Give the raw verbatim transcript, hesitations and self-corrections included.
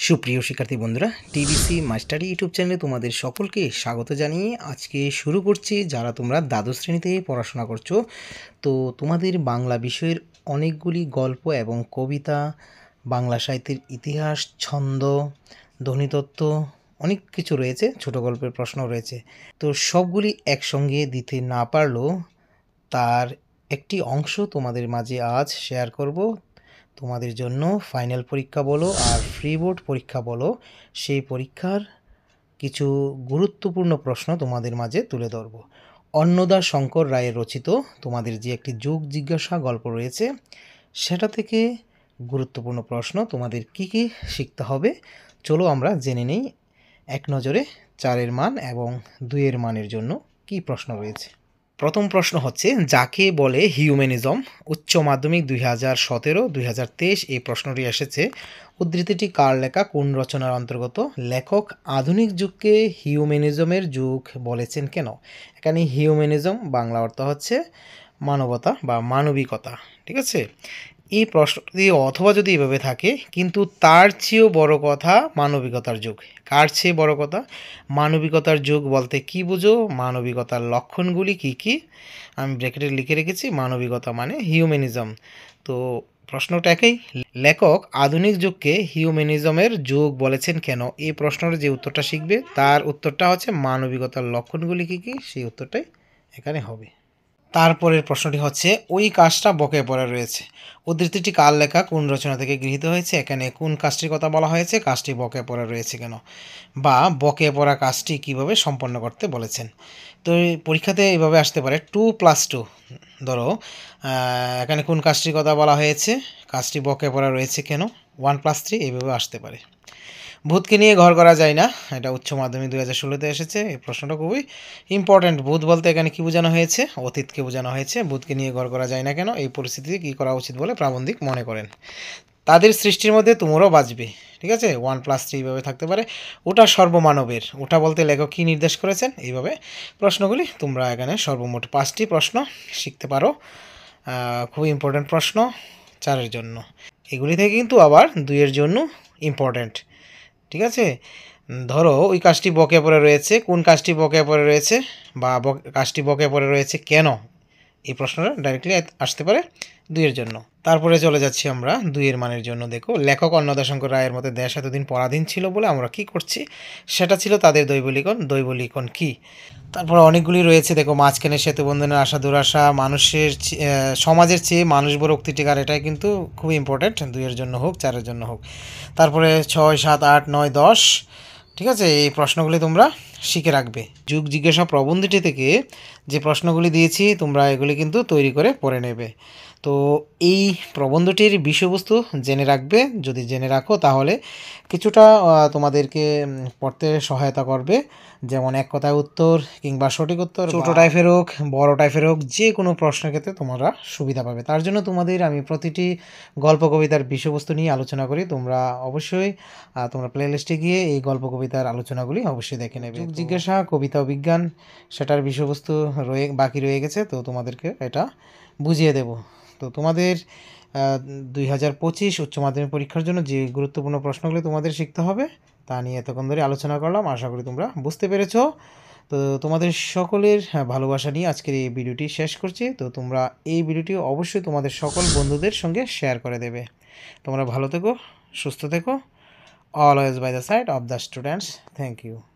সুপ্রিয় শিক্ষার্থী বন্ধুরা, টিবিসি মাস্টারি ইউটিউব চ্যানেলে তোমাদের সকলকে স্বাগত জানিয়ে আজকে শুরু করছি। যারা তোমরা দ্বাদশ শ্রেণীতে পড়াশোনা করছো, তো তোমাদের বাংলা বিষয়ের অনেকগুলি গল্প এবং কবিতা, বাংলা সাহিত্যের ইতিহাস, ছন্দ, ধ্বনিতত্ত্ব অনেক কিছু রয়েছে, ছোট গল্পের প্রশ্ন রয়েছে। তো সবগুলি একসঙ্গে দিতে না পারলেও তার একটি অংশ তোমাদের মাঝে আজ শেয়ার করব। তোমাদের জন্য ফাইনাল পরীক্ষা বলো আর ফ্রি বোর্ড পরীক্ষা বলো, সেই পরীক্ষার কিছু গুরুত্বপূর্ণ প্রশ্ন তোমাদের মাঝে তুলে ধরব। অন্নদা শঙ্কর রায়ের রচিত তোমাদের যে একটি যোগ জিজ্ঞাসা গল্প রয়েছে, সেটা থেকে গুরুত্বপূর্ণ প্রশ্ন তোমাদের কি কি শিখতে হবে চলো আমরা জেনে নেই এক নজরে। চারের মান এবং দুইয়ের মানের জন্য কি প্রশ্ন রয়েছে। প্রথম প্রশ্ন হচ্ছে, যাকে বলে হিউম্যানিজম? উচ্চ মাধ্যমিক দুই হাজার সতেরো দুই হাজার তেইশ এই প্রশ্নটি এসেছে। উদ্ধৃতিটি কার লেখা, কোন রচনার অন্তর্গত? লেখক আধুনিক যুগকে হিউম্যানিজমের যুগ বলেছেন কেন? এখানে হিউম্যানিজম বাংলা অর্থ হচ্ছে মানবতা বা মানবিকতা। ঠিক আছে, এই প্রশ্নটি অথবা যদি এভাবে থাকে, কিন্তু তার চেয়েও বড় কথা মানবিকতার যুগ। কার চেয়ে বড় কথা? মানবিকতার যুগ বলতে কি বুঝো? মানবিকতার লক্ষণগুলি কি কি আমি ব্র্যাকেটে লিখে রেখেছি। মানবিকতা মানে হিউম্যানিজম। তো প্রশ্নটা একই, লেখক আধুনিক যুগকে হিউম্যানিজমের যুগ বলেছেন কেন? এই প্রশ্নের যে উত্তরটা শিখবে তার উত্তরটা হচ্ছে মানবিকতার লক্ষণগুলি কি কি, সেই উত্তরটাই এখানে হবে। তারপরের প্রশ্নটি হচ্ছে, ওই কাজটা বকে পড়ে রয়েছে। উদ্ধৃতিটি কার লেখা, কোন রচনা থেকে গৃহীত হয়েছে? এখানে কোন কাজটির কথা বলা হয়েছে? কাজটি বকে পড়ে রয়েছে কেন, বা বকে পড়া কাজটি কিভাবে সম্পন্ন করতে বলেছেন? তো পরীক্ষাতে এইভাবে আসতে পারে, টু প্লাস টু ধরো এখানে কোন কাজটির কথা বলা হয়েছে, কাজটি বকে পড়া রয়েছে কেন, ওয়ান প্লাস থ্রি এইভাবে আসতে পারে। ভূতকে নিয়ে ঘর করা যায় না, এটা উচ্চ মাধ্যমিক দুই হাজার ষোলোতে এসেছে। এই প্রশ্নটা খুবই ইম্পর্ট্যান্ট। ভূত বলতে এখানে কী বোঝানো হয়েছে? অতীতকে বোঝানো হয়েছে। ভূতকে নিয়ে ঘর করা যায় না কেন, এই পরিস্থিতিতে কী করা উচিত বলে প্রাবন্ধিক মনে করেন? তাদের সৃষ্টির মধ্যে তোমরাও বাঁচবে। ঠিক আছে, ওয়ান প্লাস থ্রি এইভাবে থাকতে পারে। ওটা সর্বমানবের, ওটা বলতে লেখক কী নির্দেশ করেছেন? এইভাবে প্রশ্নগুলি তোমরা এখানে সর্বমোট পাঁচটি প্রশ্ন শিখতে পারো। খুবই ইম্পর্ট্যান্ট প্রশ্ন চারের জন্য। এগুলি থেকে কিন্তু আবার দুইয়ের জন্য ইম্পর্ট্যান্ট। ঠিক আছে, ধরো ওই কাজটি বকে পড়ে রয়েছে, কোন কাজটি বকে পড়ে রয়েছে, বা কাজটি বকে পড়ে রয়েছে কেন, এই প্রশ্নটা ডাইরেক্টলি আসতে পারে দুইয়ের জন্য। তারপরে চলে যাচ্ছি আমরা দুইয়ের মানের জন্য। দেখো, লেখক অন্নদা শঙ্কর রায়ের মতে দেশ এতদিন পরাধীন ছিল বলে আমরা কি করছি, সেটা ছিল তাদের দৈবলিখন। দৈবলিখন কি? তারপরে অনেকগুলি রয়েছে। দেখো, মাঝখানে সেতু বন্ধনের আশা দুরাশা, মানুষের সমাজের চেয়ে মানুষ বড় উক্তিটিকার, এটাই কিন্তু খুব ইম্পর্ট্যান্ট, দুইয়ের জন্য হোক চারের জন্য হোক। তারপরে ছয় সাত আট নয় দশ, ঠিক আছে, এই প্রশ্নগুলি তোমরা শিখে রাখবে। যুগ জিজ্ঞাসা প্রবন্ধটি থেকে যে প্রশ্নগুলি দিয়েছি তোমরা এগুলি কিন্তু তৈরি করে পড়ে নেবে। তো এই প্রবন্ধটির বিষয়বস্তু জেনে রাখবে। যদি জেনে রাখো তাহলে কিছুটা তোমাদেরকে পড়তে সহায়তা করবে। যেমন এক কথায় উত্তর কিংবা সঠিক উত্তর, ছোটো টাইপের হোক বড় টাইপের হোক, যে কোনো প্রশ্নের ক্ষেত্রে তোমরা সুবিধা পাবে। তার জন্য তোমাদের আমি প্রতিটি গল্প কবিতার বিষয়বস্তু নিয়ে আলোচনা করি। তোমরা অবশ্যই তোমরা প্লে লিস্টে গিয়ে এই গল্প কবিতার আলোচনাগুলি অবশ্যই দেখে নেবে। যুগ জিজ্ঞাসা কবিতা ও বিজ্ঞান, সেটার বিষয়বস্তু রয়ে বাকি রয়ে গেছে, তো তোমাদেরকে এটা বুঝিয়ে দেব। তো তোমাদের দুই হাজার পঁচিশ উচ্চ মাধ্যমিক পরীক্ষার জন্য যে গুরুত্বপূর্ণ প্রশ্নগুলি তোমাদের শিখতে হবে তা নিয়ে এতক্ষণ ধরে আলোচনা করলাম। আশা করি তোমরা বুঝতে পেরেছো। তো তোমাদের সকলের ভালোবাসা নিয়ে আজকের এই ভিডিওটি শেষ করছি। তো তোমরা এই ভিডিওটি অবশ্যই তোমাদের সকল বন্ধুদের সঙ্গে শেয়ার করে দেবে। তোমরা ভালো থেকো, সুস্থ থেকো। Always by the side of the students. Thank you.